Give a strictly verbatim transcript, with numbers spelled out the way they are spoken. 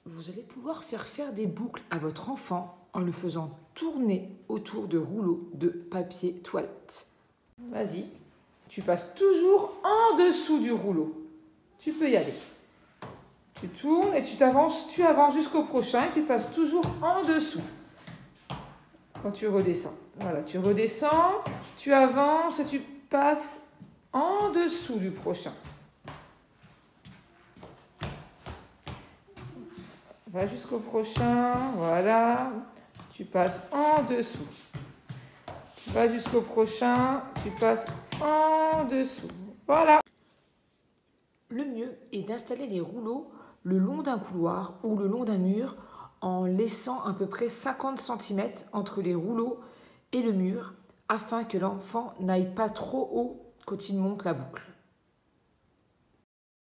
vous allez pouvoir faire faire des boucles à votre enfant en le faisant tourner autour de rouleaux de papier toilette. Vas-y, tu passes toujours en dessous du rouleau. Tu peux y aller. Tu tournes et tu t'avances, tu avances jusqu'au prochain et tu passes toujours en dessous. Quand tu redescends. Voilà, tu redescends, tu avances et tu passes en dessous du prochain. Va jusqu'au prochain, voilà. Tu passes en dessous. Tu vas jusqu'au prochain, tu passes en dessous. Voilà. Le mieux est d'installer les rouleaux le long d'un couloir ou le long d'un mur en laissant à peu près cinquante centimètres entre les rouleaux et le mur afin que l'enfant n'aille pas trop haut quand il monte la boucle.